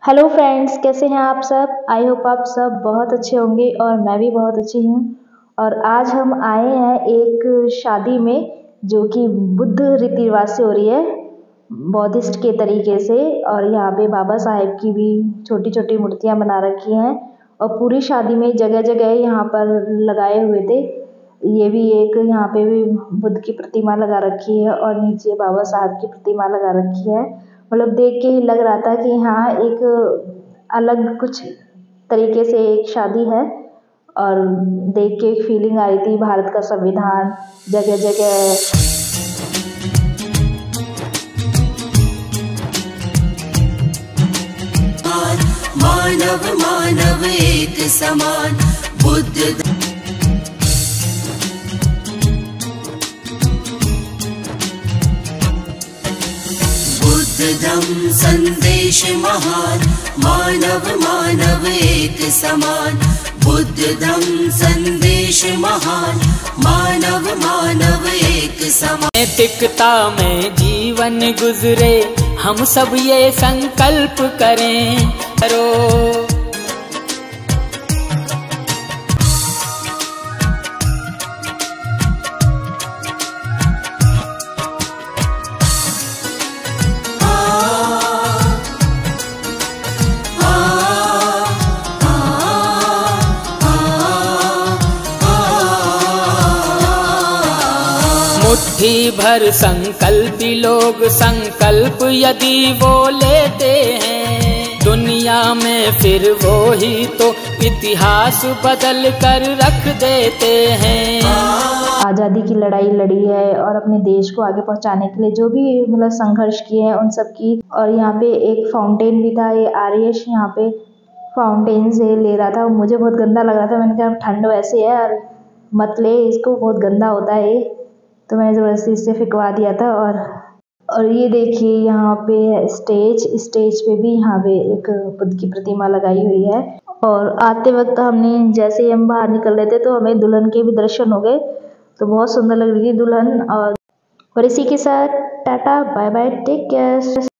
Hello friends, कैसे हैं आप सब। आई होप आप सब बहुत अच्छे होंगे और मैं भी बहुत अच्छी हूँ। और आज हम आए हैं एक शादी में जो कि बुद्ध रीति रिवाज से हो रही है, बौद्धिस्ट के तरीके से। और यहाँ पे बाबा साहेब की भी छोटी छोटी मूर्तियाँ बना रखी हैं और पूरी शादी में जगह जगह यहाँ पर लगाए हुए थे। ये भी एक यहाँ पे भी बुद्ध की प्रतिमा लगा रखी है और नीचे बाबा साहब की प्रतिमा लगा रखी है। मतलब देख के ही लग रहा था कि हाँ, एक अलग कुछ तरीके से एक शादी है। और देख के एक फीलिंग आई थी, भारत का संविधान जगह जगह। मानव मानव एक समान बुद्ध धम्म संदेश महान। मानव मानव एक समान बुद्ध धम्म संदेश महान। मानव मानव एक समान। नैतिकता में जीवन गुजरे, हम सब ये संकल्प करें। करो मुट्ठी भर संकल्पी लोग संकल्प यदि वो लेते हैं, दुनिया में फिर वो ही तो इतिहास बदल कर रख देते हैं। आज़ादी की लड़ाई लड़ी है और अपने देश को आगे पहुंचाने के लिए जो भी मतलब संघर्ष किए हैं उन सब की। और यहाँ पे एक फाउंटेन भी था, ये आर्यश यहाँ पे फाउंटेन से ले रहा था। मुझे बहुत गंदा लग रहा था, मैंने कहा ठंड वैसे है यार, मत ले इसको, बहुत गंदा होता है ये। तो मैंने ज़बरदस्ती इससे फिकवा दिया था। और ये देखिए यहाँ पे स्टेज पे भी यहाँ पे एक बुद्ध की प्रतिमा लगाई हुई है। और आते वक्त हमने जैसे ही हम बाहर निकल रहे थे तो हमें दुल्हन के भी दर्शन हो गए, तो बहुत सुंदर लग रही थी दुल्हन। और इसी के साथ tata bye bye, take care.